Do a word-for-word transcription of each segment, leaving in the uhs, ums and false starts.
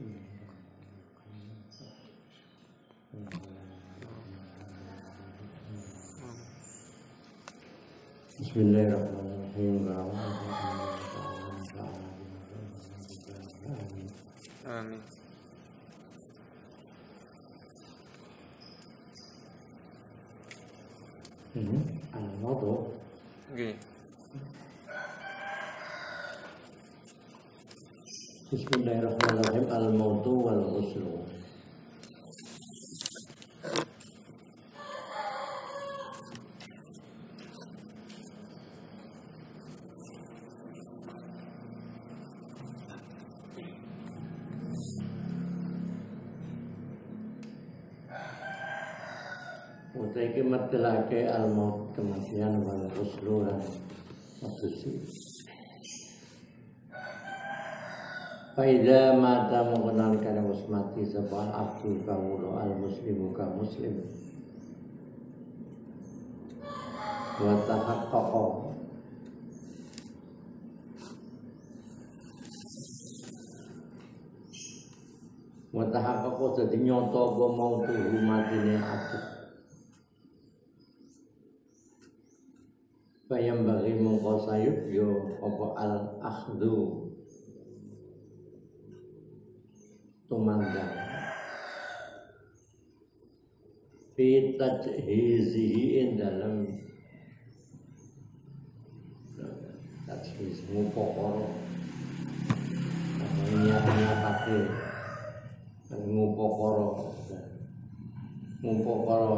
Bismillahirrahmanirrahim. Amin. Hmm, al-mawdu. Nggih. Bismillahirrahmanirrahim. Al-mawdu wal ghuslu. Utai kemerdelake al-maut kematian wal ghuslu lan suci. Faida mata mengenal kana mati sapa abdu kawula al-muslimu ka muslim. Wa tahaqqaqa wa tahaqqaqa dadi nyoto apa mau tuh matine abdu. Bayam bagi mongko sayup yo apa al akhdu tumandang fi tajhizihi dalam tajhiz ngupokoro niatnya pakai ngupokoro ngupokoro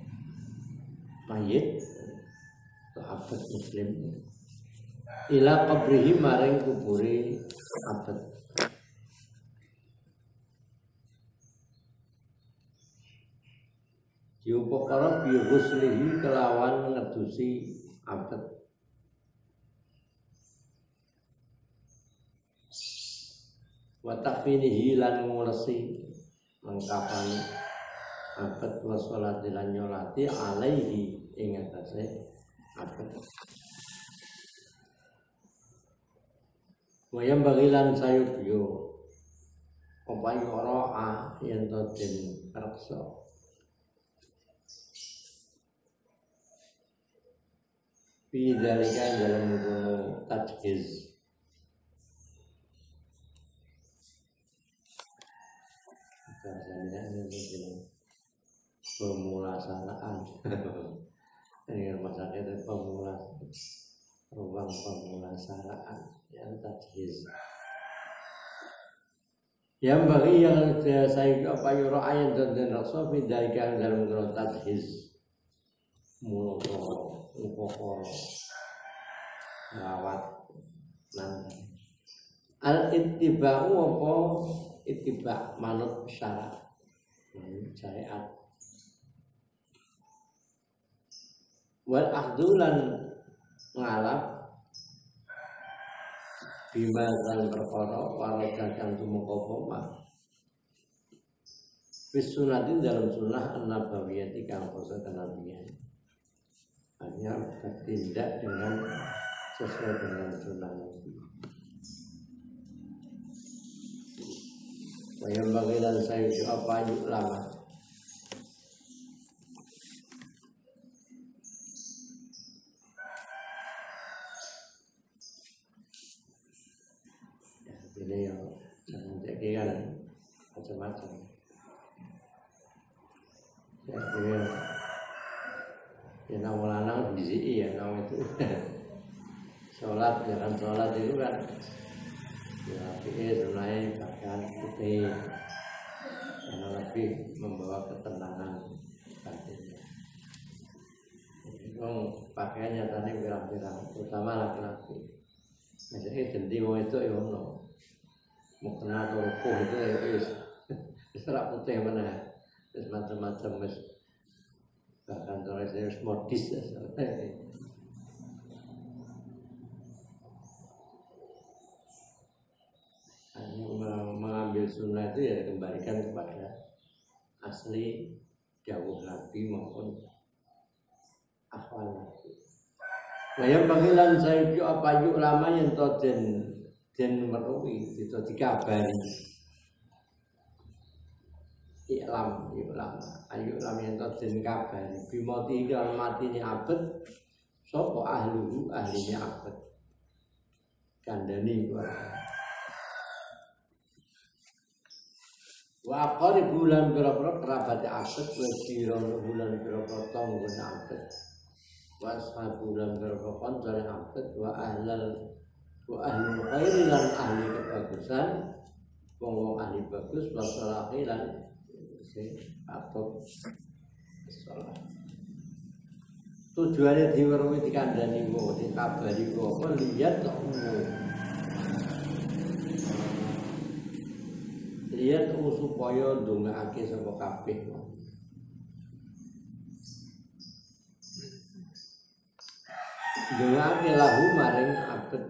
mayit abad muslim ila qabrihi maring kuburi abad diupokara bighuslihi kelawan ngedusi abad wa takfinihi lan ngulesi mengkafani abad wa sholati lan nyolati alaihi ing atase abad. Wayam bagilan sayup yo kompai ora yen to den reksa. Fi dalika dalam mengkono tajhiz. Bahasanya ini pemulasaraan. Ini rumah sakit pemulas ruang pemulasaraan yang tajhiz. Yang bagi yang saya apa yura ayat dan raksa bidalika dalam mengkono tajhiz. Muloko upokoro rawat nanti al ittiba'u apa ittiba' manut syarat syariat wal akhdulan ngalap bima lan perkara warada kang tumeka apa wis sunatin dalam sunnah an-nabawiyyah kang basa kenabian hanya bertindak dengan sesuai dengan sunnah Nabi. Wayang bagilan saya apa yuk lama. Ya, ini ya jangan jadi kan macam-macam. Ya, ya nama lanang bisi ya nama itu sholat jangan sholat itu kan ya pikir sunai bahkan putih karena lebih membawa ketenangan batinnya. Itu pakaiannya tadi pirang-pirang terutama laki-laki. Jadi ganti mau itu ya no mau kena rukuh itu ya is serak putih mana terus macam-macam mas bahkan terus harus modis ya mengambil sunnah itu ya kembalikan kepada asli dawuh Nabi maupun akhwal Nabi. Wayang panggilan saya apa yuk lama yang to den den meruwi itu dikabari iklam iklam ayu lam yen den kabari bimoti kal matine abet sapa ahluhu ahline abet kandhani keluarga. Wa qarib bulan pira-pira kerabat abet wa jiran bulan pira-pira tanggane abet. Wa sahabulan pira-pira kancane abet wa ahlal wa ahlul khairi lan ahli kebagusan wong-wong ahli bagus wa salahi lan atau salah. Tujuannya diweruhi dikandani mu dikabari ku apa lihat kok lihat supaya ndongaake sapa kabeh. Ndongaake lahu maring abet.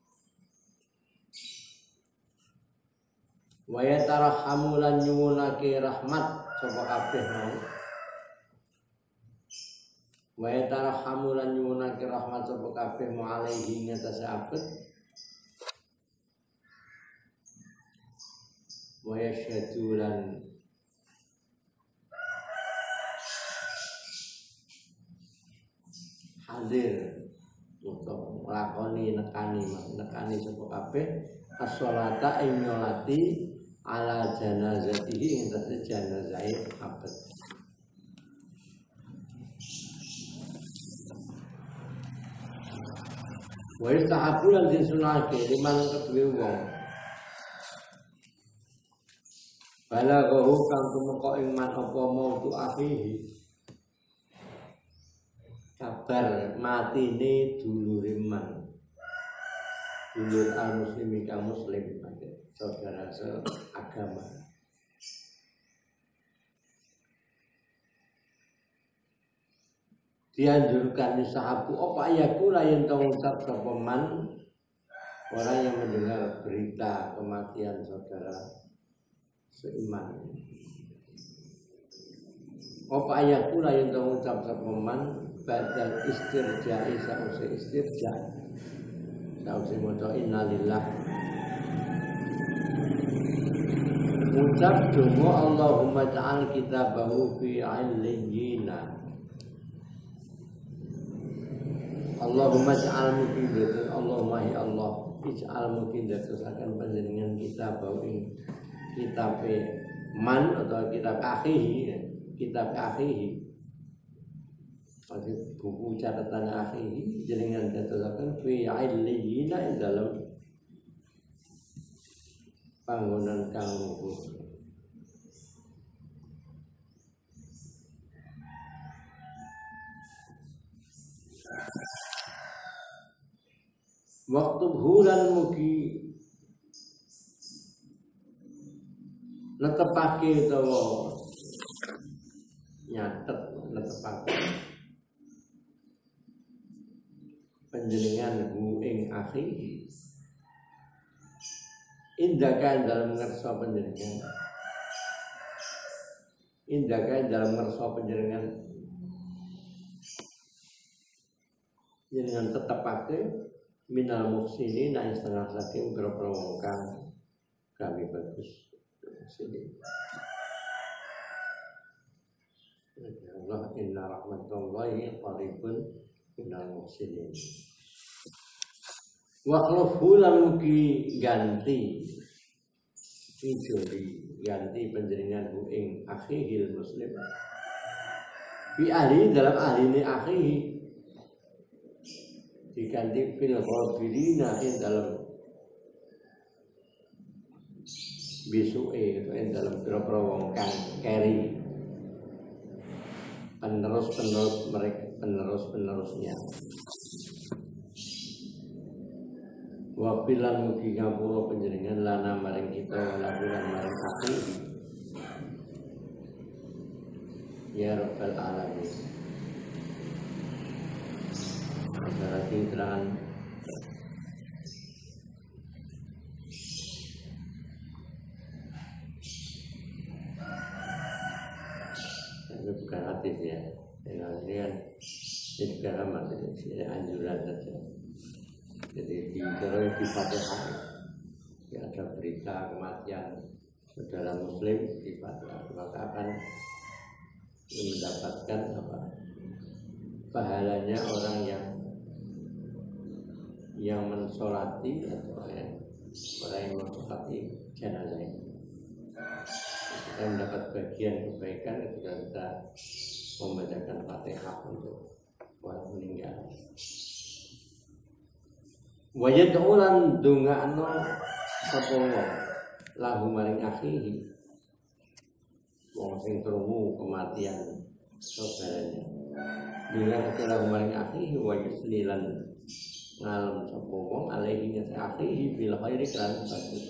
Wa yatarhamu lan nyuwunake rahmat sapa kabeh mau. Wa yatarhamu lan nyuwunake rahmat sapa kabeh mau alaihi ngatasi abet. Wa yasyhadu lan hadir untuk nglakoni nekani nekani sapa kabeh as-sholata ing nyolati ala janazatihi ing dadi janazahe abet. Wa istahabu lan disunahake liman kedue wong balaghahu kang tumeka ing man apa mautu akhihi kabar matine dulure man dulur al-muslimi kang muslim saudara seagama. Dianjurkan sahabu apa ayaku layan mengucap sapa man orang yang mendengar berita kematian saudara seiman. Apa ayaku layan mengucap sapa man badal istirja'i sause istirja' sause maca innalillah ucap donga Allahumma ja'al kitabahu fi 'illiyina. Allahumma ja'al mukidat Allahumma ya Allah ij'al mukidat akan panjenengan kitabahu ing kitabe man atau kitab akhihi kitab akhihi maksud buku catatan akhihi jenengan datosaken fi 'illiyina ing dalam panggonan kang luhur. Waktu bulan mugi netepake utawa nyatet netepake panjenengan hu ing akhihi indakan dalam ngersa panjenengan indakan dalam ngersa panjenengan jenengan tetepake minal muhsinin na setengah saking berapa wong kang kami bagus sini. Ya Allah inna rahmatullahi qaribun minal muhsinin. Wa khlufu lan mugi ganti ijoli ganti panjenengan hu ing akhihil muslim. Bi ahli dalam ahli akhihi diganti fil ghafirina ing dalam bisuke ing dalam pira-pira wong kang keri penerus-penerus mereka penerus-penerusnya. Wa bilan mugi ngapura panjenengan lana maring kita lakukan maring akhi ya rabbal alamin. Berarti keterangan itu bukan hadis ya, yang kalian ini bukan amat, ini anjuran saja. Jadi di terus di Fatihah ya ada berita kematian saudara muslim ibadah, maka akan mendapatkan apa pahalanya orang yang yang mensolati atau yang orang yang mensolati jenazah ini. Kita mendapat bagian kebaikan ketika kita membacakan Fatihah untuk orang meninggal. Wajad ulan dungakno sapa lahu maring akhihi wong sing krungu kematian saudaranya. Dengan lahu maring akhihi wa yuslilan ngalem sapa wong alaihi nya akhihi bil khairi kan bagus.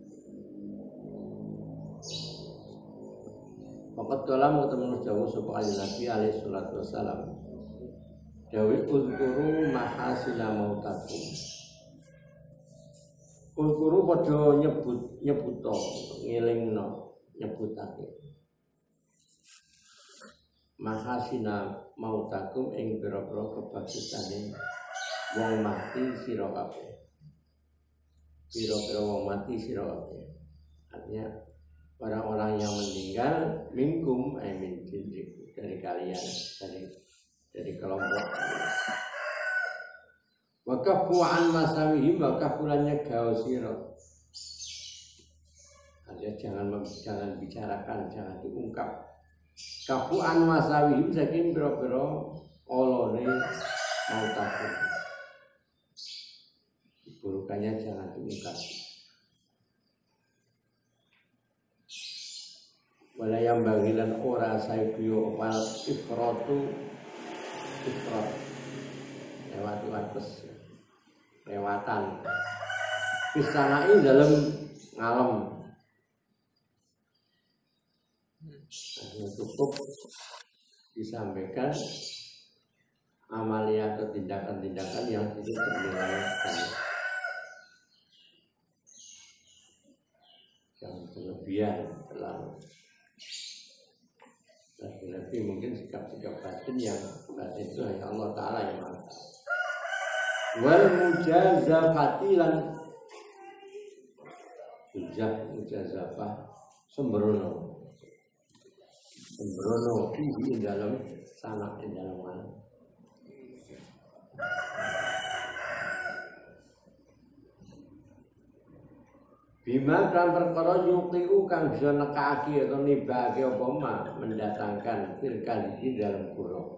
Fakat dalam ketemu jauh sapa Nabi alaihi salatu wasalam. Dawi uzkuru mahasina mautakum. Uzkuru padha nyebut nyebuto ngelingno nyebutake. Mahasina mautakum ing pira-pira kebagusane wong mati sira kabeh. Pira-pira wong mati sira kabeh. Artinya orang-orang yang meninggal minkum ay min jindikum dari kalian dari dari kelompok. Wakafu an masawihim wakafulannya gausiro. Artinya jangan jangan bicarakan, jangan diungkap. Kafu an masawihim saking biro-biro olone mau takut. Burukannya jangan diungkap. Walayam bagilan ora sayuyo wal ifrotu ifrot lewat wates lewatan pisanai dalam ngalem. Nah, cukup disampaikan amalia atau tindakan-tindakan yang itu ternilai sekali. Yang berlebihan terlalu lebih mungkin sikap-sikap batin yang batin itu hanya Allah Ta'ala yang mantap. Wal mujazafati lan mujaz mujazafah sembrono sembrono di dalam sana di dalam mana. Bima kan perkara yuktiku kang bisa nekake atau nibake apa mah mendatangkan firqan di dalam kura.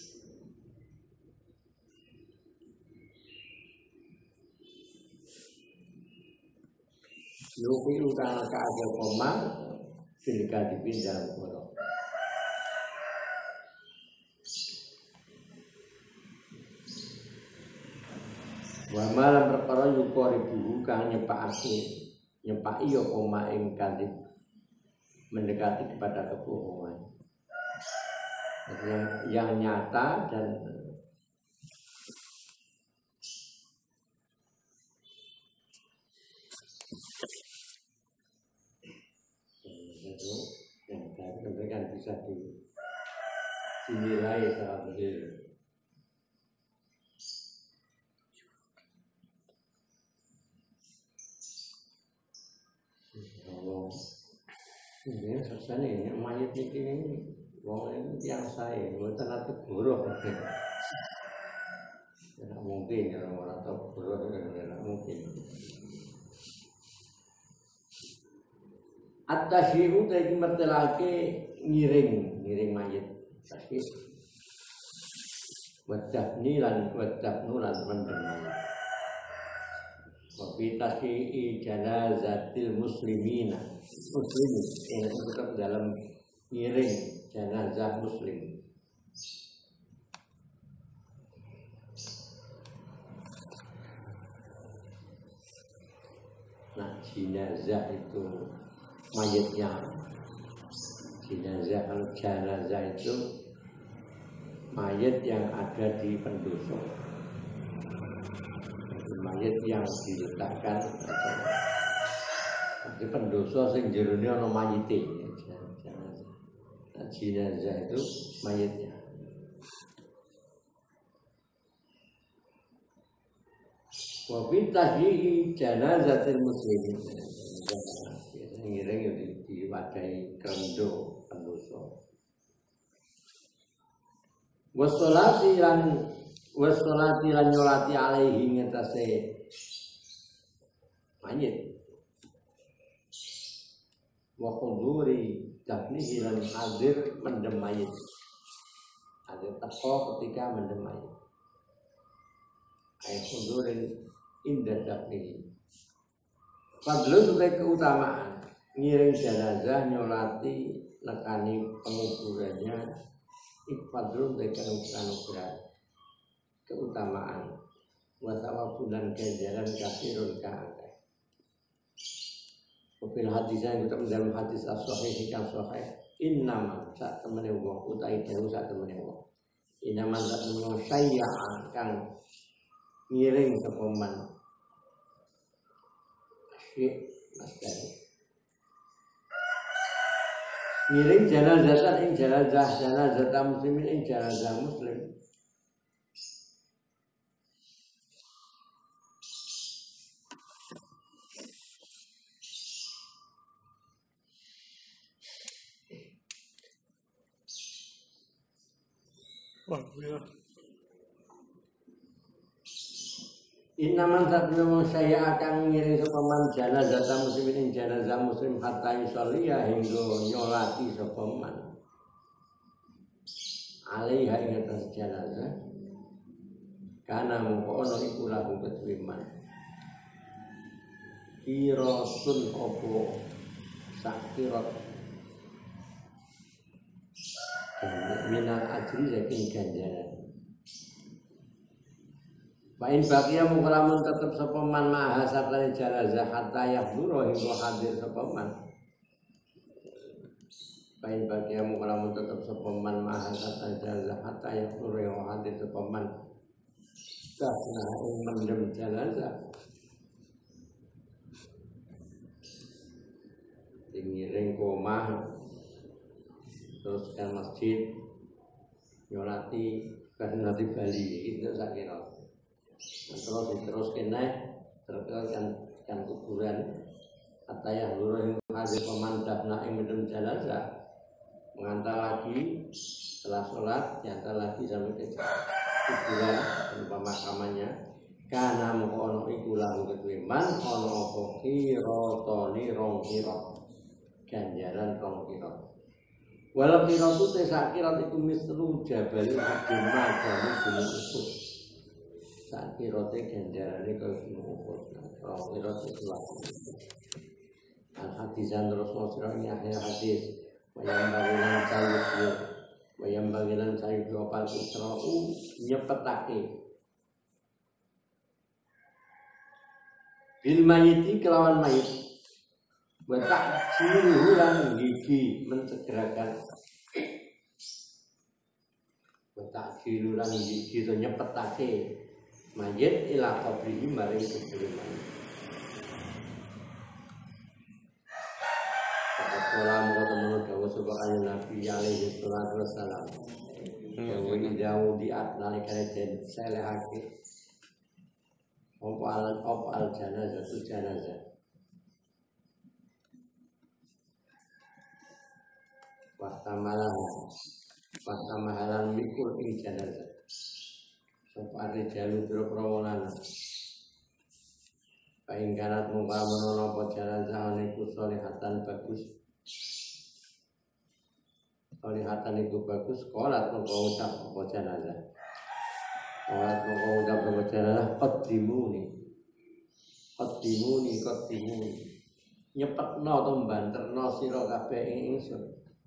Yuktiku kang nekake apa mah firqan di dalam kura. Wa malam perkara yukoribu kang nyepakake nyepaki ya koma ing kadhib mendekati kepada kebohongan yang, yang nyata dan itu yang tadi kan bisa dinilai secara benar. Ini susah nih, mayat ini wong ini yang saya, bukan atau buruk. Tidak mungkin ya orang atau buruk tidak mungkin. At-tasyihu tadi mertelake ngiring, ngiring mayat. Tasyihu. Wajah nilan, wajah nulan mendengar. Wabi tasyi'i janazatil muslimina muslimin yang tetap dalam ngiring jenazah muslim. Nah, jenazah itu mayatnya. Jenazah kalau jenazah itu mayat yang ada di pendoso. Mayat yang diletakkan di pendoso sing jerone ana mayite. Jenazah itu mayatnya. Wa bi tahyi'i janazatil muslimin. Ngiring wadai krendo pendoso. Wassolati lan wassolati lan nyolati alaihi ngetase mayit. Wa huduri dafnihi lan hadir mendem mayit. Hadir teko ketika mendem mayit. Ayat hudurin indah dafnihi. Fadlun utai keutamaan ngiring jenazah nyolati nekani penguburannya. Ikfadrun dengan ukuran-ukuran keutamaan wasawabun dan ganjaran kasirun ka'akai. Mobil hadis yang kita dalam hadis as-sahih hikam sahih innaman saat temani wong utai jauh saat temani wong innaman saat temani wong syai'an kang ngiring sepeman asyik mas dari ngiring janazah ing janazah janazah muslimin ing janazah muslim. Inaman sabnu saya akan ngiring sepaman janazah muslimin ing janazah muslim hatta yusolliya hingga nyolati sepaman alaiha ing atas janazah kana mongko ana iku lahu ketwiman kirasun opo sakirat minal ajri saking ganjaran. Pain bakia mukalamun tetap sepaman maha sartani janazah hatta yahdura hingga hadir sepaman. Pain bakia mukalamun tetap sepaman maha sartani janazah hatta yahdura hingga hadir sepaman. Karena ing mendem janazah. Ngiring koma terus ke masjid nyolati karena di Bali itu saya kira. Nah, terus terus kena terus kan kan kuburan atayah luruh hadir pemantap nak yang mendem jenazah mengantar lagi setelah sholat diantar lagi sampai ke kuburan dan pemakamannya karena mengkono iku lahu ketwiman ono apa kirotoni rong kirot ganjaran rong kirot walau kirot itu saya kirot itu mislu jabali adima jamu gunung Uhud. Saat kirote ganjarannya ke gunung Uhud. Kalau kirot itu laku. Al-hadisan terus maksudnya akhir hadis. Wayam bagilan sayup Wayam bagilan sayup Wapal usra'u nyepetake bil mayiti kelawan mayit. Betak ciluran gigi mencegerakan. Betak ciluran gigi itu nyepetake mayit ila qabrihi maring kubur mayit. Salam wa taala subhanahu nabi alaihi salatu wassalam. Wa idau diat nalikane den selehake. Opal opal janazah tu janazah. Watamalah watamahalan mikul ing janazah. Sopari jalu berpromolan. Paling kanat muka menono po janazah niku solihatan bagus. Solihatan itu bagus. Kolat muka ucap po janazah. Kolat muka ucap po janazah. Qadimuni, qadimuni, qadimuni. Nyepetno to banterno sira kabeh ing ingsun.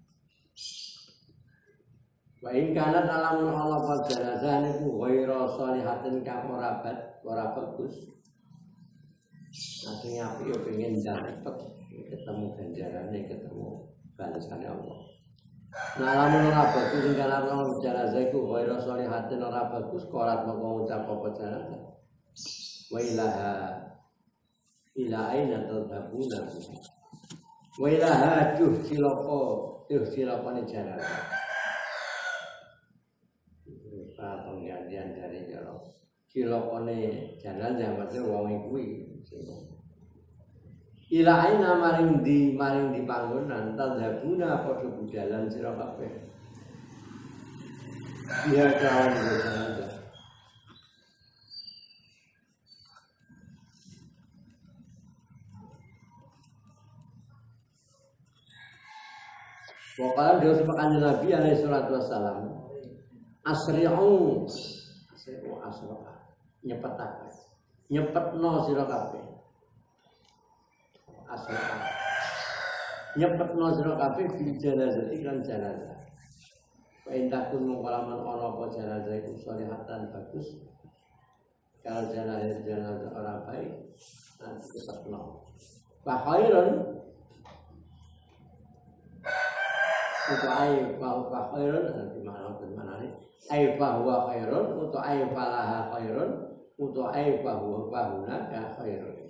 Wa in kanat alamun Allah po janazah niku ghaira solihatin kang ora ora bagus. Akhirnya aku ya pengen dapat ketemu ganjarannya, ketemu balasannya Allah. Nah, lamun ora bagus sing kana wong jenazah iku ghairu sholihatin ora bagus kolat moko ngucap apa jenazah. Wa ilaha ila aina tadhabuna. Wa ilaha duh silapa, duh silapane jenazah. Pak penggantian dari jero. Silapane jenazah maksud wong kuwi. ila aina maring di maring di panggonan tadhabuna padha budalan sira kabeh ya kawan jenazah. Wakala dia sepakan Nabi alaihi salatu wassalam asri'u asri'u asri'u nyepetakan nyepetno sira kabeh asri'u nyepetno sira kabeh bil janazah iklan janazah wa intakun mengkalaman ana apa janazah iku sholihatan bagus kalau janazah janazah orang baik nanti nyepetno wa khairun untuk ai bahwa khairun nanti mana mana nih ai bahwa khairun untuk ai falaha khairun untuk ai bahwa bahuna ka khairun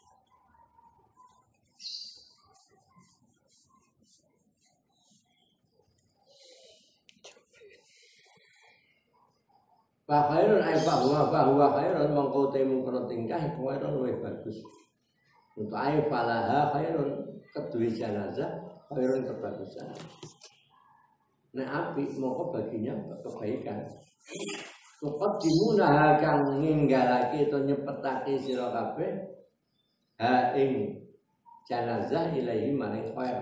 bah khairun ai bahwa bahwa khairun mongko temu kono tingkah khairun luwih bagus untuk ai falaha khairun kedua jenazah khairun kebagusan. Nah api moko baginya kebaikan. Tukot dimuna kang ninggalake to nyepetake sira kabeh ha ing jenazah ilahi maring khair.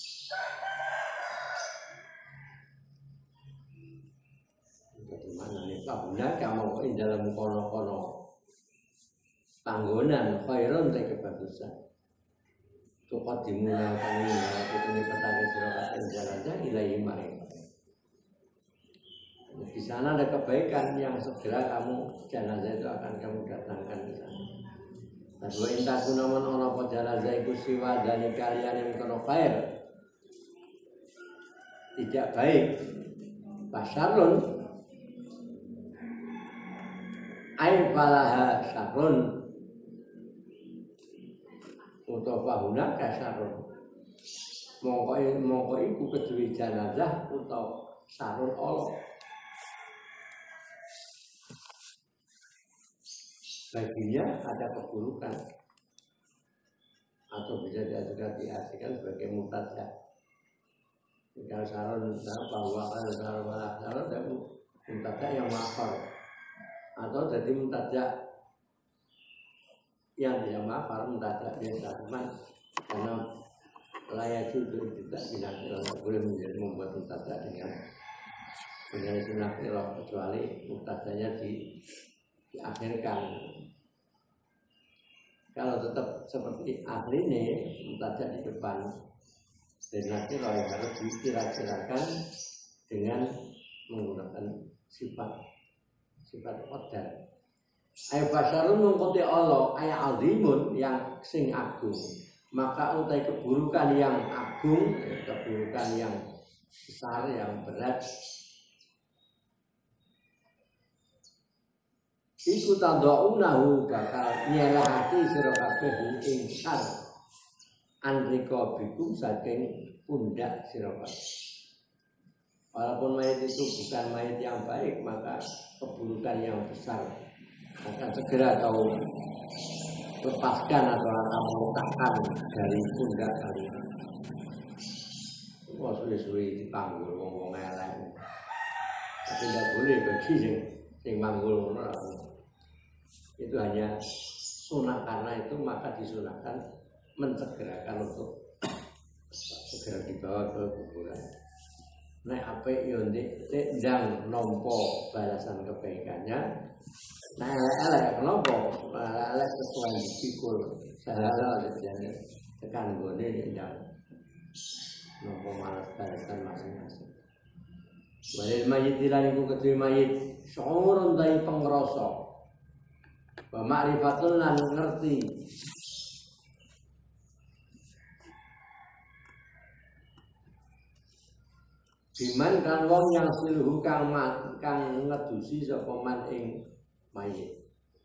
Bagaimana nih kabuna kamu ing dalam kono-kono panggonan khairun te kebagusan. Tukot dimuna kang ninggalake to nyepetake sira kabeh jenazah ilahi maring di sana ada kebaikan yang segera kamu jenazah itu akan kamu datangkan di sana. Dan wa inta kunaman ana apa jenazah iku siwa dari kalian yang kono khair tidak baik basarun ai falaha sarun utawa bahuna kasarun mongko mongko iku kedue jenazah utawa sarun Allah baginya ada keburukan atau bisa juga diartikan sebagai mutaja. Kalau saron bahwa kalau saron malah saron dan mutaja yang makar atau jadi mutaja yang tidak makar mutaja biasa teman karena layak itu tidak bilang boleh menjadi membuat mutaja dengan dengan sunnah kecuali mutajanya di diakhirkan. Kalau tetap seperti ahli ini mutajak di depan dan nanti kalau harus dikira-kirakan dengan menggunakan sifat sifat qadar. Ay basarun mengkuti Allah ay azimun yang sing agung maka utai keburukan yang agung keburukan yang besar yang berat iku tandaunahu bakal nyelahake sira kabeh ing sar andrika bikum saking pundak sira kabeh. Walaupun mayat itu bukan mayat yang baik maka keburukan yang besar akan segera kau lepaskan atau akan letakkan dari pundak kalian. Wah suwe-suwe dipanggul wong-wong elek. Tapi tidak boleh bagi sing sing manggul ngono. Itu hanya sunah karena itu maka disunahkan mencegerakan untuk segera dibawa ke kuburan. Nek apa yo ndek ndang nompo balasan kebaikannya. Nah elek-elek nompo elek sesuai dipikul salah jadi tekan gone ndang nompo malas balasan masing-masing. Walil mayit dilan iku kedue mayit syuurun dari pengrasa wa ma'rifatun lan ngerti biman kan wong yang siluhu kang kang ngedusi sapa man ing mayit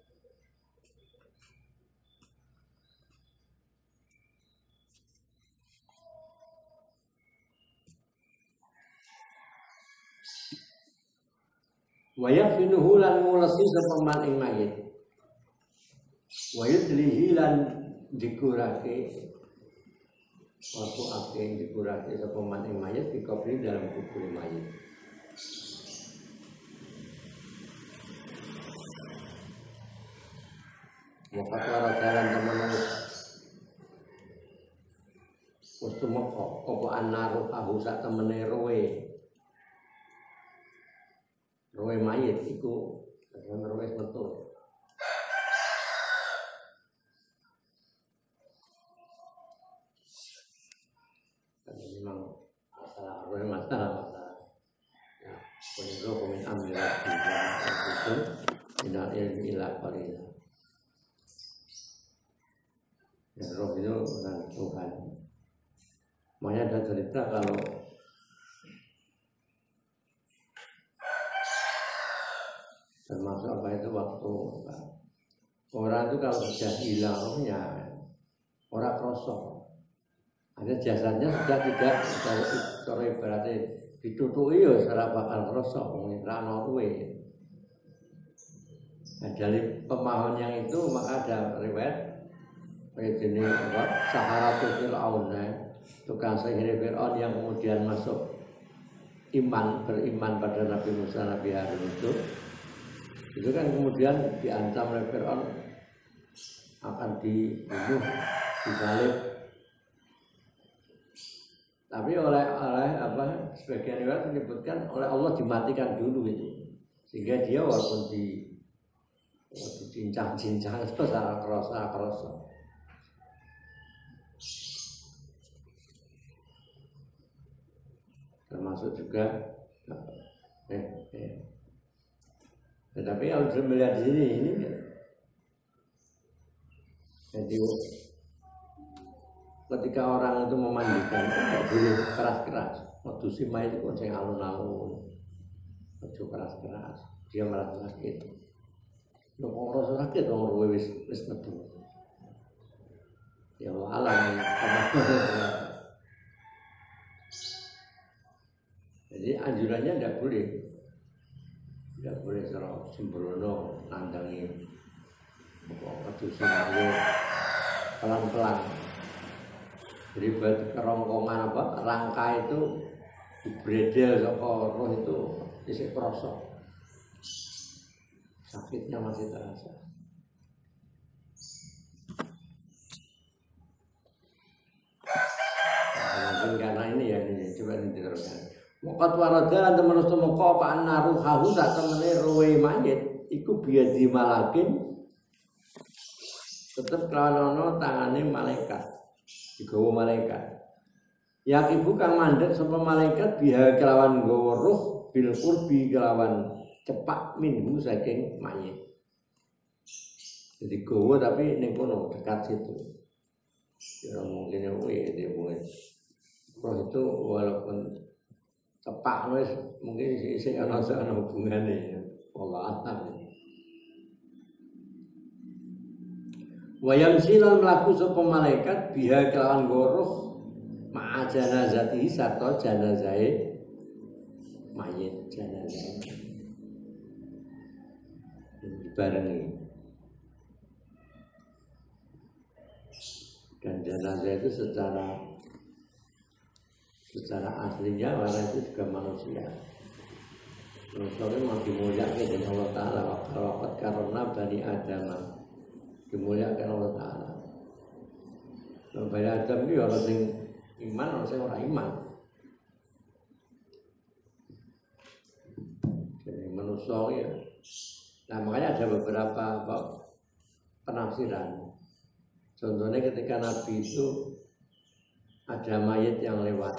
wayak finuhu lan ngulesi sapa man ing mayit wayudlihi lan dikurake waktu akhir dikurati sepeman ing mayit dikobri dalam kubur mayit. Maka cara jalan temen wis tumeka apa anaruh ahu sak temene roe. Roe mayit iku roe metu. Memang masalah roe masalah masalah. Ya, punya komen ambil itu tidak ilmi ilah palina. Ya, roh itu bukan Tuhan. Makanya ada cerita kalau termasuk apa itu waktu apa, orang itu kalau sudah hilang rohnya, orang krosok. Ada jasadnya sudah tidak kalau ibaratnya ditutupi ya secara bakal krosok, rano ruwe. Nah, dari pemahaman yang itu maka ada riwayat ini apa Saharatul Fir'aun, tukang sihir Fir'aun yang kemudian masuk iman beriman pada Nabi Musa, Nabi Harun itu, itu kan kemudian diancam oleh Fir'aun akan dibunuh, disalib. Tapi oleh oleh apa sebagian riwayat menyebutkan oleh Allah dimatikan dulu itu, sehingga dia walaupun di cincang-cincang itu secara kerasa kerasa. Termasuk juga eh, eh. Tetapi kalau sudah melihat di sini ini jadi ketika orang itu memandikan tidak boleh keras-keras. Waktu si mayit itu saya alun-alun, waktu keras-keras dia merasa sakit. Lo orang sakit orang ruwe wis wis metu. Ya Allah alam. Jadi anjurannya tidak boleh, tidak boleh serau sembrono nandangi kedusun itu pelan-pelan. Jadi buat kerongkongan apa rangka itu dibredel saka roh itu isih krasa. Sakitnya masih terasa. Mungkin karena ini ya ini coba diteruskan. Mukat waradalan temen temeka apa anaruh hahu sak temene roe mayit iku biadi malakin tetep kelawan tangane malaikat digawa malaikat yakibu kang mandek sapa malaikat biha kelawan nggawa ruh bil qurbi kelawan cepak minhu saking mayit. Jadi gawa tapi ning kono dekat situ. Ya mungkin kuwi dia mungkin roh itu walaupun cepak wis mungkin sing ana ana hubungane Allah alam. Wayam silal mlaku sapa malaikat biha kelawan goroh ma'a janazati sarta janazahe mayit janazah dibarengi. Dan jenazah itu secara secara aslinya warna itu juga manusia. Manusia memang dimuliakan oleh Allah Ta'ala. Waqad karramna bani Adam, dimuliakan Allah Ta'ala. Bani Adam itu orang yang iman, orang yang orang iman. Jadi manusia ya. Nah makanya ada beberapa apa, penafsiran. Contohnya ketika Nabi itu ada mayit yang lewat,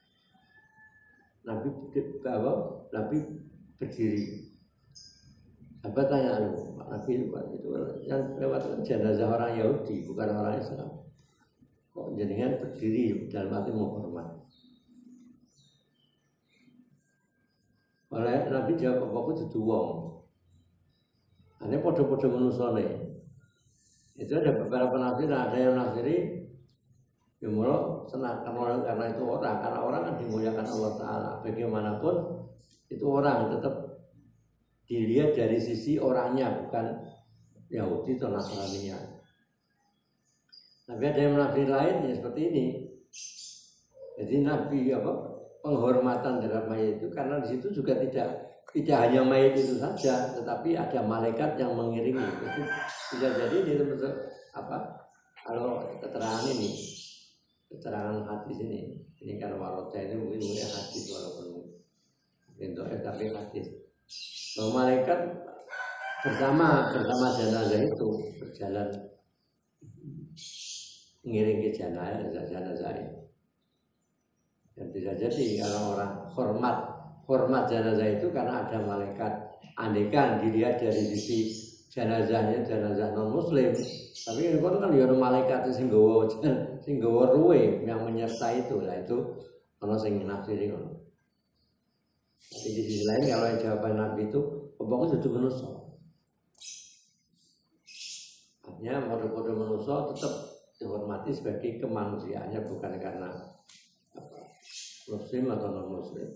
Nabi apa? Nabi berdiri. Sahabat tanya lu, Nabi itu yang lewat kan jenazah orang Yahudi, bukan orang Islam. Kok jenengan berdiri dalam arti menghormat? Oleh Nabi jawab, aku dudu wong. Ane podo-podo manusane. Itu ada beberapa penafsiran, ada yang nafsiri ya mula senangkan orang karena itu orang, karena orang kan dimuliakan Allah Ta'ala. Bagaimanapun itu orang tetap dilihat dari sisi orangnya, bukan Yahudi atau Nasraninya. Tapi ada yang menafsir lain ya seperti ini, Jadi Nabi apa penghormatan terhadap mayit itu karena di situ juga tidak tidak hanya mayit itu saja, tetapi ada malaikat yang mengiringi. Itu bisa jadi ini termasuk apa? Kalau keterangan ini, keterangan hadis ini, ini kan waroda ini mungkin mungkin hadis walaupun bentuk tapi hadis. Bahwa malaikat bersama bersama jenazah itu berjalan mengiringi jenazah jenazah ini. Dan bisa jadi kalau orang hormat hormat jenazah itu karena ada malaikat. Andekan dilihat dari sisi jenazahnya jenazah non muslim, tapi ini kan kan ada malaikat sing nggawa sing nggawa ruwe yang menyertai itu lah itu ono sing nafsiri ngono. Tapi di sisi lain kalau jawaban Nabi itu pokoknya itu manusia. Artinya model-model manusia tetap dihormati sebagai kemanusiaannya bukan karena apa, muslim atau non muslim.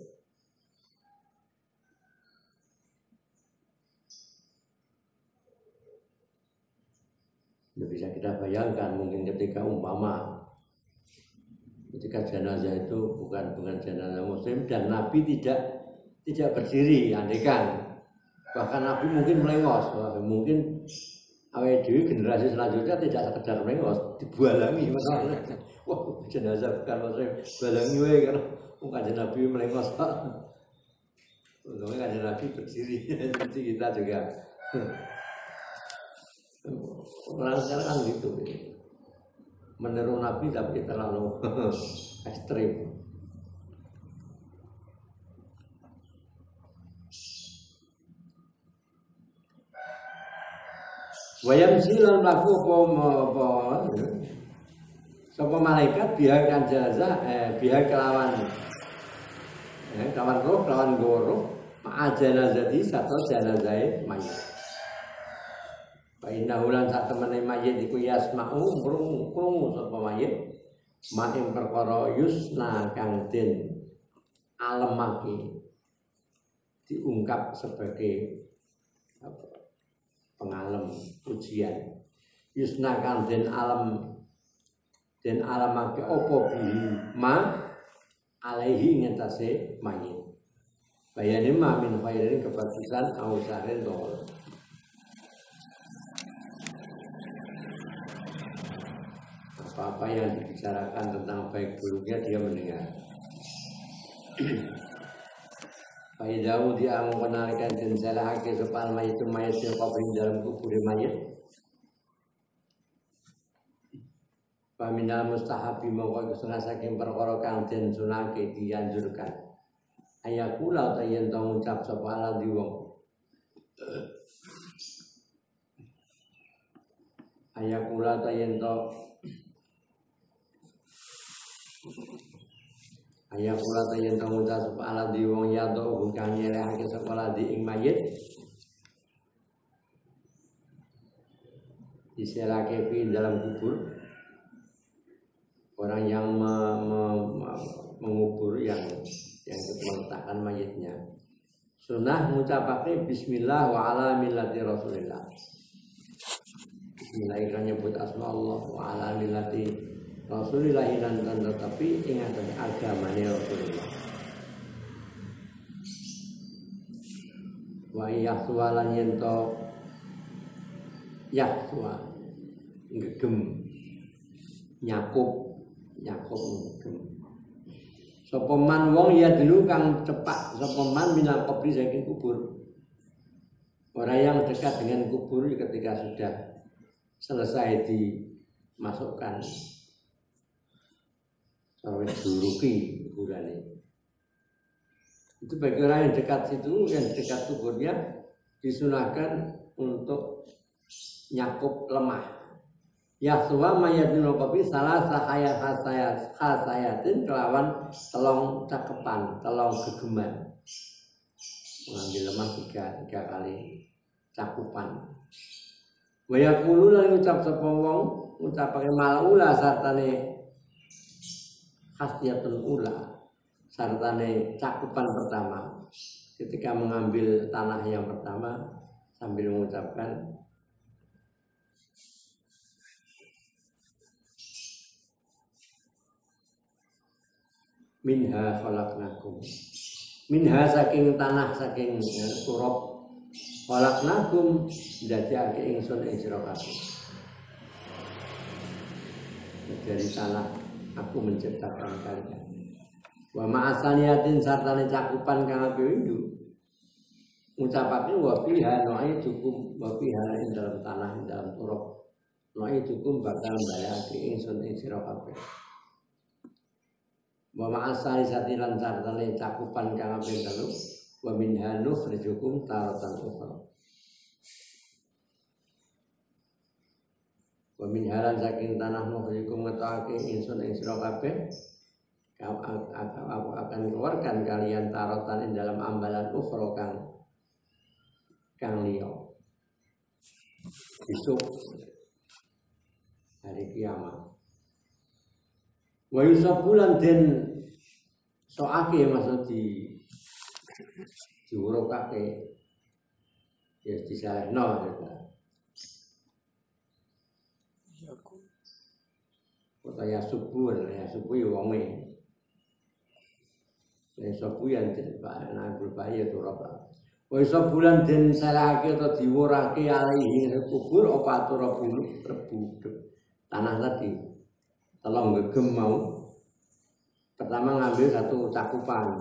Ya bisa kita bayangkan mungkin ketika umpama ketika jenazah itu bukan bukan jenazah muslim dan Nabi tidak tidak berdiri, andekan bahkan Nabi mungkin melengos, mungkin awal dewi generasi selanjutnya tidak sekedar melengos, dibualangi masalahnya. Wah jenazah bukan muslim, bualangi wae karena kanjeng Nabi melengos. Untungnya kanjeng Nabi berdiri, seperti kita juga. Orang sekarang kan gitu, meniru Nabi tapi terlalu ekstrim. Wayam silan laku apa apa, sapa malaikat biar kan jenazah, eh biar kelawan, eh kelawan roh, kelawan goro, ma'a jenazah di satu jenazah mayat. Inna hulan sak temene mayit iku yasma'u krungu krungu sapa mayit mak ing perkara yusna kang den alemake diungkap sebagai apa, pengalem pujian yusna kang den alam den alamake apa bihi ma alaihi ngatase mayit bayane ma min khairin kebagusan au sarin dol. Apa-apa yang dibicarakan tentang baik buruknya dia mendengar. Faidahu dia mengenalkan dan salahake sopan mayit itu mayat yang kabeh dalam kubur mayit. Paminal mustahabi mongko setengah saking perkara kang den sunake dianjurkan. Ayakula ta yen to ngucap sapa ala di wong. Ayakula ta yen to Ayah kula tayen tanggung jawab ala di wong ya do bukan nyelehake sekolah di ing mayit diserake di dalam kubur orang yang me, me, me, mengubur yang yang meletakkan mayitnya sunnah ngucapake bismillah wa ala millati rasulillah bismillah ikan nyebut asma Allah wa ala millati Rasulullah dan tetapi ingat agamanya Rasulullah. Wa yahsualan yento yahsua ngegem nyakup nyakup ngegem. Sapa man wong ya dulu kang cepak sapa man minal qabri saking kubur. Orang yang dekat dengan kubur ketika sudah selesai dimasukkan sampai duruki kuburan ini. Itu bagi orang yang dekat situ, yang dekat kuburnya disunahkan untuk nyakup lemah. Ya suwa mayatun kopi salah sahaya khasayat khasayatin kelawan telong cakepan, telong gegeman. Mengambil lemah tiga tiga kali cakupan. Wayakulu lan ucap sapa wong ucapake malaula sartane khasiyatun ula sartane cakupan pertama ketika mengambil tanah yang pertama sambil mengucapkan minha khalaqnakum. Minha saking tanah saking ya, turab khalaqnakum ndadekake ingsun ing sira kabeh. Dari tanah aku menciptakan kalian. Wa ma'asaniyatin sartane cakupan kang apindo. Ngucapake wa fiha no'ai cukup wa fiha ing dalam tanah ing dalam turab. No'ai cukup bakal mbayake ingsun ing sira kabeh. Wa ma'asani satilan sartane cakupan kang apindo. Wa minha nukhrijukum taratan ukhra. Wa min halan saking tanah nukhrijukum ngetokake ingsun ing sira kabeh. Aku akan keluarkan kalian taratan ing dalam ambalan ukhra kang kang liya. Besok hari kiamat. Wa yusabulan den soake maksud di diurukake ya disalehno ya. Kota ya subuh ya subuh ya wonge. Ya subuh yang tidak ana berbahaya to ora. Wa bulan den salahake atau diwurake alaihi kubur apa atur rebu rebu tanah tadi. Tolong gegem mau. Pertama ngambil satu cakupan.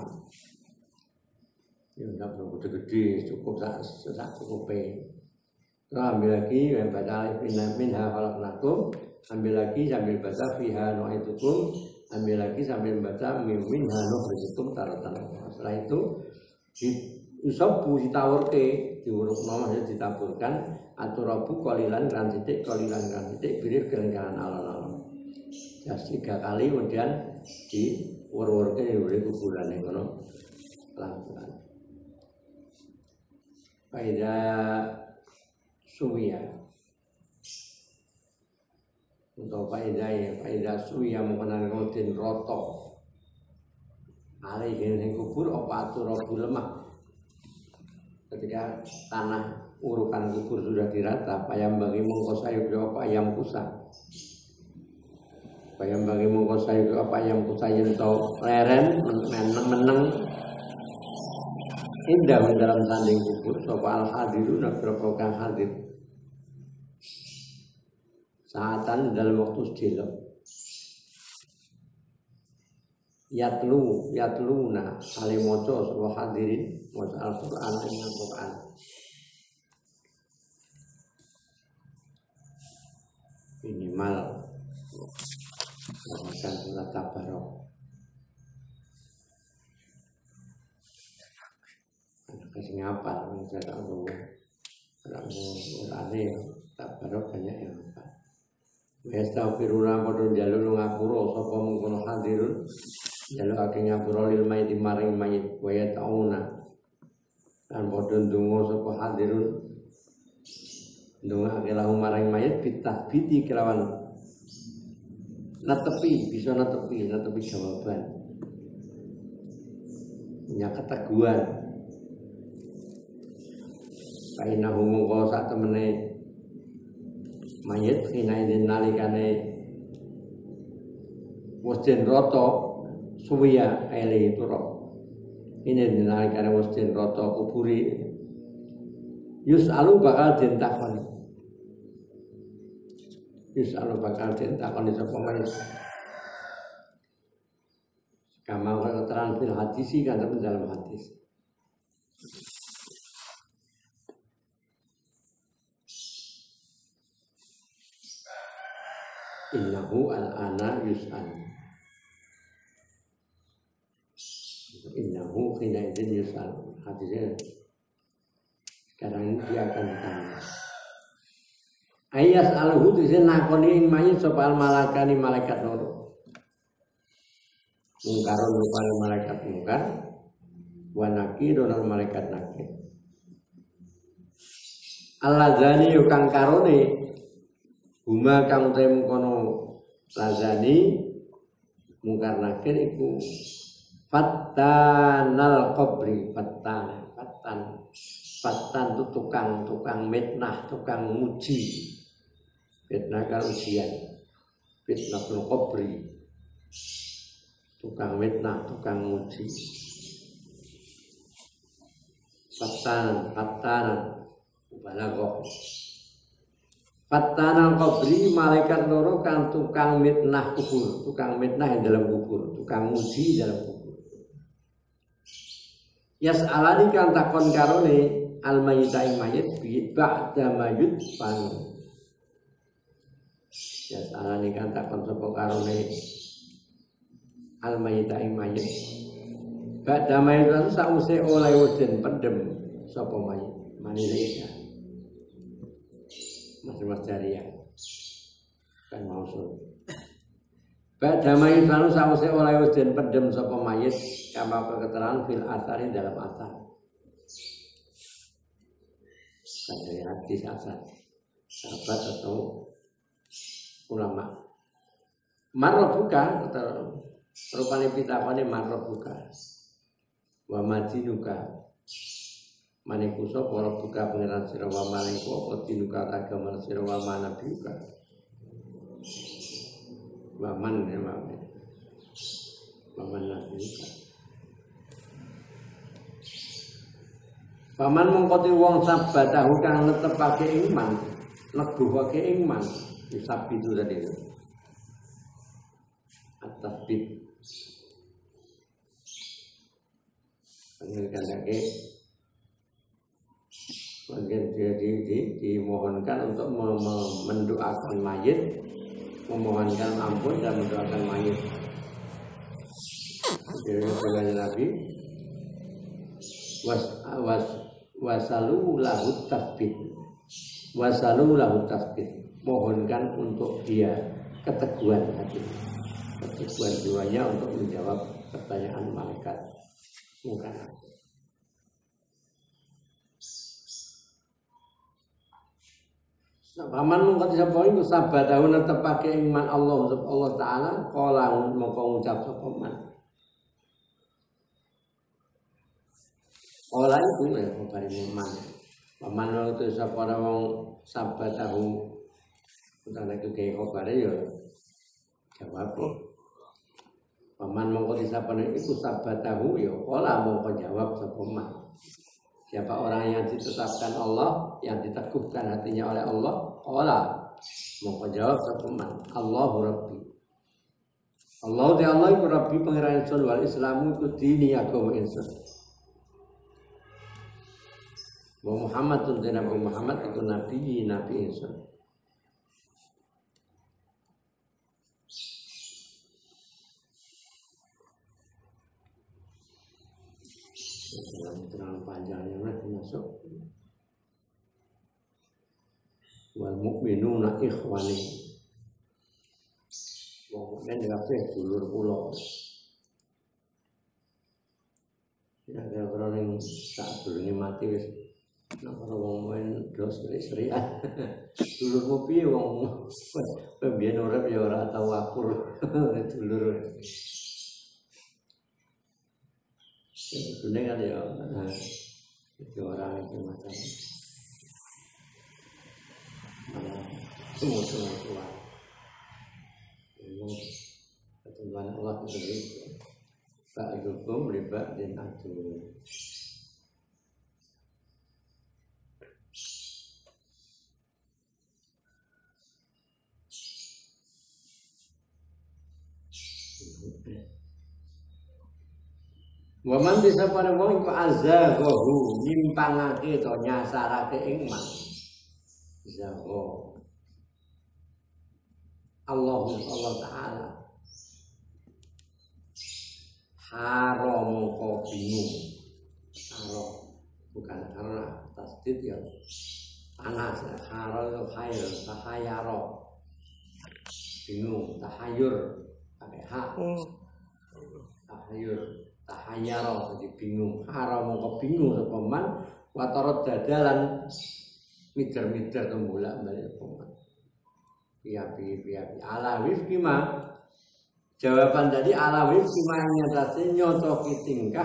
Ya enggak perlu gede-gede, cukup sak sak cukupe. Terus ambil lagi yang baca minha minha khalaqnakum, ambil lagi sambil baca fiha nu'itukum, ambil lagi sambil baca min minha nukhrijukum taratan. Setelah itu di usabu ditawurke, diurukno maksudnya ditaburkan aturabu qalilan kan titik qalilan kan titik birir kelengaran alon-alon. Ya tiga kali kemudian diurur-urke di kuburan ngono. Pelan-pelan. Faida suwiya. Untuk faida ya, faida suwiya mengenai rutin roto. Alih yang kubur apa aturabu lemah. Ketika tanah urukan kubur sudah dirata, payam bagi mengkosayu apa ayam kusa. Payam bagi mengkosayu apa ayam kusa yang tau leren meneng meneng indah dalam tanding kubur. Soal hadiru nak berapa kang hadir. Saatan dalam waktu sedelo. Yatlu yatluna alimoco sebuah hadirin maca Al-Qur'an ing Al-Qur'an. Minimal makan surat tabarok. Anak kasih ngapal saya tak tahu. Orang mulane tabarok banyak yang ngapal. Wastaghfiruna padha njaluk ngapura sapa mengkono hadirun. Jaluk ake ngapura lil mayit maring mayit waya tauna lan padha ndonga sapa hadirun ndongake lahu maring mayit bitasbiti kelawan netepi bisa netepi netepi jawaban punya keteguhan kaina mongko sak temene mayit kina yen nalikane wis den rata suwiya ele turab ini dinalika wis den rata kuburi yusalu bakal den takoni yusalu bakal den takoni sapa manis kama keterangan fil hadisi kan dalam hadis innahu al-ana yus'al innahu khina idin yus'al hadisnya sekarang ini dia akan ditanya ayas al-hu disini nakoni ing mayit sopal malakani malaikat loro mungkarun rupanya malaikat mungkar wa nakirun malaikat nakir al-lazani yukang karone huma kang utai mengkono lazani mungkar nakir iku fattanal qabri fattan fattan fattan itu tukang tukang mitnah tukang muji fitnah kan ujian fitnah tul qabri tukang fitnah, tukang uji. Fatanan, fatanan, balaghah. Fatanan qabri malaikat loro kang tukang fitnah kubur, tukang fitnah yang dalam kubur, tukang uji dalam kubur. Yas'alani kan takon karone al mayyita ing mayit bi ba'da mayut pan. Yas'alani kan takon sapa karone al mayyita ing mayit. Ba'da mayut lan sause oleh weden pendem sapa mayit manilesa. Mas-mas jariah kan mausul. Ba'da mayut lan sause oleh weden pendem sapa mayit kama keterangan fil asari dalam asar. Dari hadis asar. Sahabat atau ulama. Marrobuka atau rupane pitakone marrobuka. Wa majinuka manikuso para buka pangeran sira wa maniko apa dinuka agama sira wa manabiuka wa man ya wa man nabiuka paman mengkoti wong sabatahu kang netepake iman neguhake iman disabitu tadi atas bid kandake kemudian dia di, di, dimohonkan untuk mendoakan mayit, memohonkan ampun dan mendoakan mayit. Jadi dengan Nabi was was wasalu lahu tasbih, wasalu lahu tasbih, mohonkan untuk dia keteguhan hati, keteguhan jiwanya untuk menjawab pertanyaan malaikat. Bukan. Paman mengkoti sapa iku sabatahu netepake iman Allah Allah taala kala mongko ngucap sapa man. Ola iku ya kabare iman. Paman itu sapa wong sabatahu utawa kaya kabare ya jawab. Paman mongko disapane iku sabatahu ya kala mongko jawab sapa man. Siapa orang yang ditetapkan Allah, yang diteguhkan hatinya oleh Allah, Allah mau jawab satu man, Allahu Rabbi. Allah di Allah itu Rabbi pangeran insun wal Islamu itu dini agama insun. Wa Muhammadun dan Nabi Muhammad itu nabi nabi insun. Dalam terang panjangnya nanti masuk wal mukminuna ikhwani wong mukmin kabeh dulur kula ya kira-kira ning sak durunge mati wis nek ora wong mukmin dos istri-istrian dulurmu piye wong pembiyen urip ya ora tau akur dulur. Sebenarnya kan ya, nah, itu orang itu macam mana semua semua tua. Memang ketentuan Allah itu tak hukum riba dan atu. Waman bisa pada wong iku azaghahu nyimpangake to nyasarake ing man. Zago. Allah Allah taala. Haram kok bingung. Haram bukan karena tasdid ya. Panas haram itu khair, tahayaro. Bingung, tahayur pakai hak. Tahayur tahayaro jadi bingung, haram mongko bingung sapa man watarot dadalan mider-mider tembolak balik peman. Piye-piye piye ala wifki ma. Jawaban tadi ala wifki ma yang nyatase nyocoki tingkah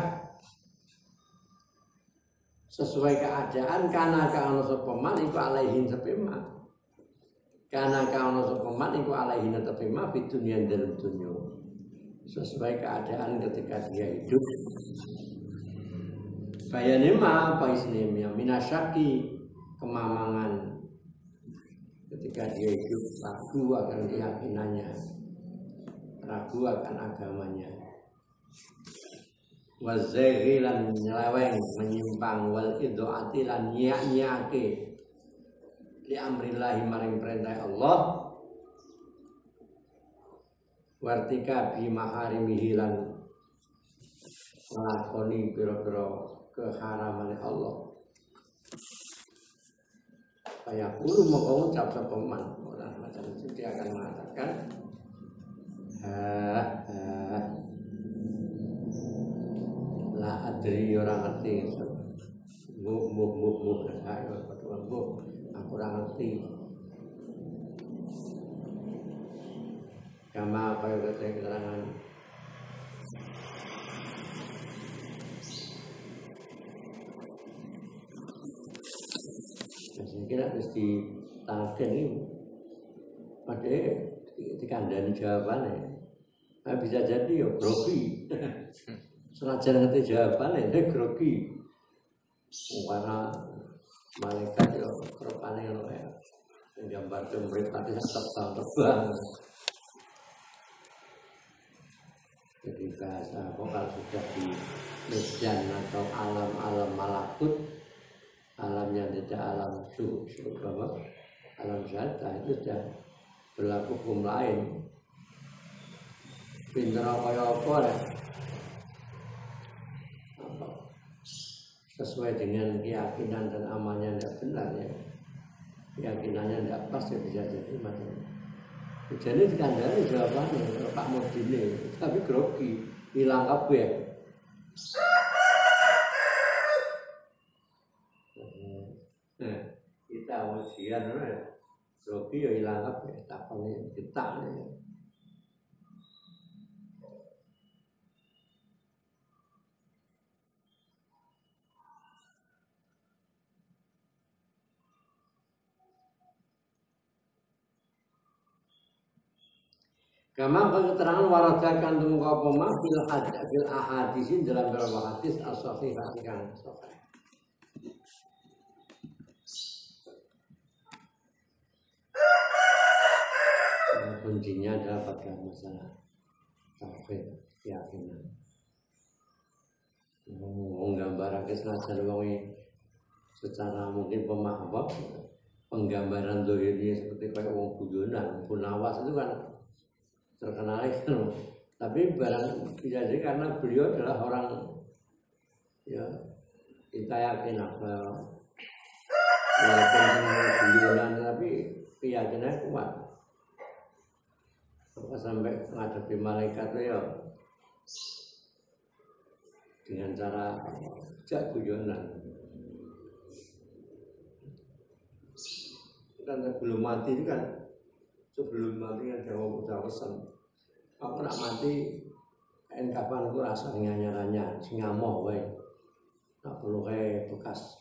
sesuai keadaan kana ka ono sapa man iku alaihin sepema. Kana ka ono sapa man iku alaihin sepema fi dunya dalam dunya. sesuai keadaan ketika dia hidup. Bayane ma apa isnemnya minasyaki kemamangan ketika dia hidup ragu akan keyakinannya, ragu akan agamanya. Wazaghi lan nyeleweng menyimpang wal idhaati lan nyak-nyake li amrillahi maring perintah Allah. Wartika bi maharimihi lan nglakoni pira-pira keharaman Allah. Kayak guru mau ucap sepeman orang macam itu dia akan mengatakan ah, ah, la adri orang ngerti bu bu bu bu bu aku orang ngerti kama kaya keterangan saya kira harus ditangkan ini padahal dikandani jawabannya. Nah, bisa jadi ya grogi senajan ngerti jawabannya dia grogi karena malaikat ya kerupane loh ya gambar jemrit tadi terbang terbang. Jadi bahasa vokal sudah di medan atau alam-alam malakut, alam yang tidak alam surga, alam zata itu sudah berlaku hukum lain. Pinter kaya apa ya? Apa? Sesuai dengan keyakinan dan amalnya tidak benar ya. Keyakinannya tidak pas ya bisa jadi macam. Jadi dikandani jawabannya Pak Murdine, tapi grogi, hilang kabeh. Nah, kita ujian ya, grogi ya hilang kabeh, takone ditakne. Kama keterangan waradakan tumuka poma fil hadis fil ahadisin dalam beberapa hadis as-sahihah kang sahih. Kuncinya adalah pada masalah tauhid keyakinan. Menggambarkan senajan wong secara mungkin pemahaman penggambaran dohirnya seperti kayak wong guyonan, punawas itu kan terkenal itu, tapi barang bisa jadi karena beliau adalah orang ya kita yakin apa walaupun beliau tapi keyakinannya kuat. Apa sampai menghadapi malaikat itu ya dengan cara jak guyonan. Kan belum mati itu kan. Sebelum mati kan jawab udah pesan aku nak mati kain kapan aku rasa nyanyaranya singamoh wae tak perlu kayak bekas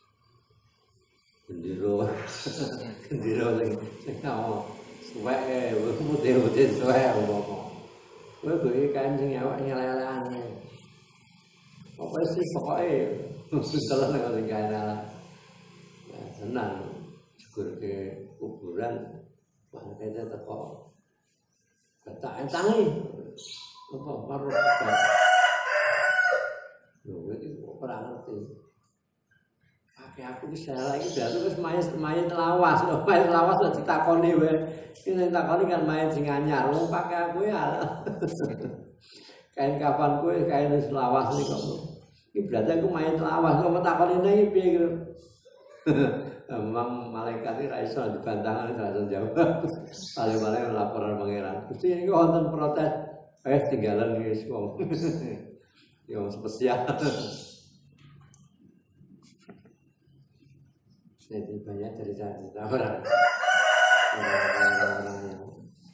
gendero gendero sing sing ngamoh suwek e putih-putih suwek apa kowe beli kain sing awak nyelelean apa sih pokoke setelah nang sing kain ala senang syukur ke kuburan mana kita teko kata entangi apa baru kata lho iki ora ngerti kakek aku wis salah iki dah terus mayat mayat lawas lho mayat lawas kok ditakoni wae iki sing takoni kan mayat sing anyar wong kakek aku ya kain kapan kowe kain wis lawas iki kok iki berarti aku mayat lawas kok takoni iki piye gitu. Memang malaikat ini raiso dibantangan raiso jawab. Paling-paling laporan pangeran. Gusti ini wonten protes. Eh tinggalan iki wong. Yang spesial. Jadi banyak cerita-cerita orang. Orang-orang yang.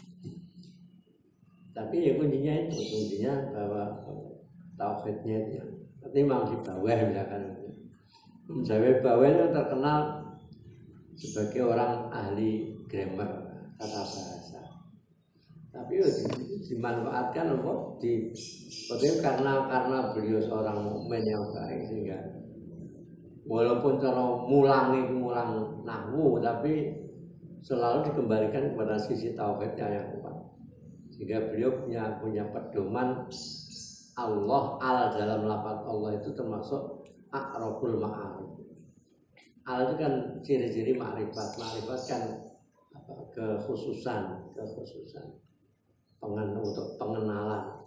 Tapi ya kuncinya itu, kuncinya bahwa tauhidnya itu. Tapi memang di bawah misalkan. Jawa bawah itu terkenal sebagai orang ahli grammar, tata bahasa. tapi ya dimanfaatkan apa di karena karena beliau seorang mukmin yang baik sehingga walaupun cara mulangi mulang nahwu tapi selalu dikembalikan kepada sisi tauhidnya yang kuat sehingga beliau punya punya pedoman Allah al dalam lafaz Allah itu termasuk aqrabul ma'arif. Al itu kan ciri-ciri makrifat. Makrifat kan apa, kekhususan, kekhususan. Pengen, untuk pengenalan.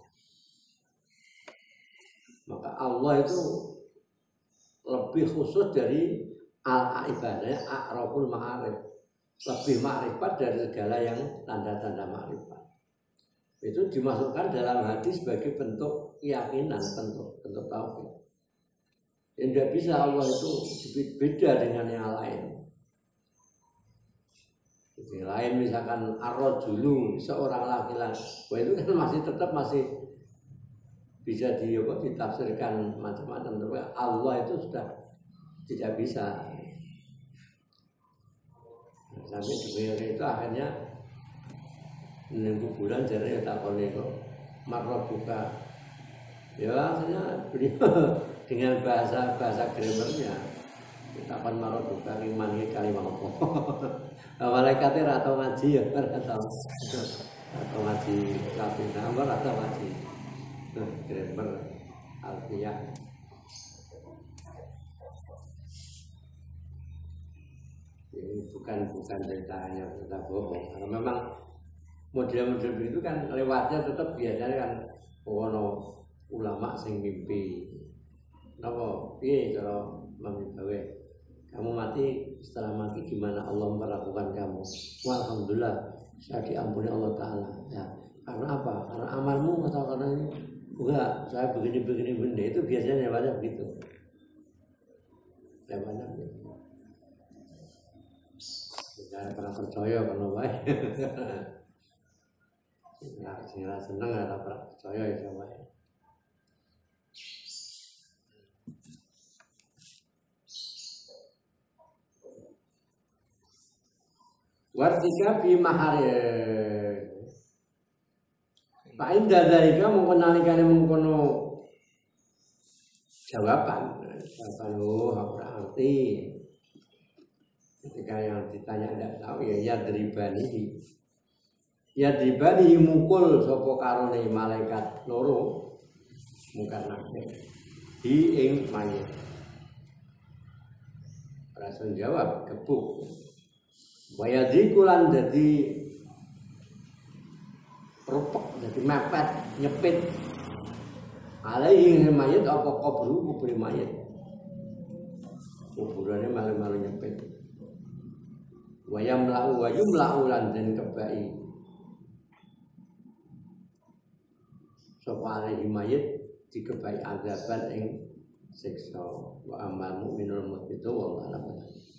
Maka Allah itu lebih khusus dari al-ibadahnya aqrabul ma'arif. Lebih makrifat dari segala yang tanda-tanda makrifat. Itu dimasukkan dalam hati sebagai bentuk keyakinan, bentuk bentuk tauhid. Yang tidak bisa Allah itu beda dengan yang lain. Yang lain misalkan ar-rajulu seorang laki-laki, wah itu kan masih tetap masih bisa di apa, ditafsirkan macam-macam. Tapi Allah itu sudah tidak bisa. Nah, sampai sebenarnya itu akhirnya menunggu bulan jadi ya takoni kok marrobuka. Ya akhirnya beliau dengan bahasa bahasa grammarnya kita akan marrobuka iman kali mampu. Malaikatnya atau ngaji ya atau atau ngaji tapi nomor atau ngaji grammar alfiah. Ini bukan bukan ceritanya kita bohong. Karena memang model-model itu kan lewatnya tetap biasanya kan ono ulama sing mimpi. Napa piye cara mimpi kamu mati setelah mati gimana Allah memperlakukan kamu? Alhamdulillah saya diampuni Allah Taala. Ya, karena apa? Karena amalmu atau karena ini? Enggak, saya begini-begini benda itu biasanya lewatnya begitu. Lewatnya begitu. Jangan pernah percaya kalau baik. Nggak sila seneng atau pernah percaya ya sama ya. Wartika bi mahare. Pak Indah dari kamu mengenalikan mengkono jawaban. Jawaban oh aku ngerti. Ketika yang ditanya tidak tahu ya ya deribani. Ya deribani mukul sapa karone malaikat loro mungkar nakir di ing mayit. Rasul jawab gebuk. Wayadikulan jadi rupek, jadi mepet, nyepit. Alaihi mayit apa kubru kubri mayit. Kuburannya malu-malu nyepit. Wayam lau wayum laulan dan kebai. Sapa alaihi mayit dikebai azaban ing siksa. Wa amal mukminul mutbitu wa alam.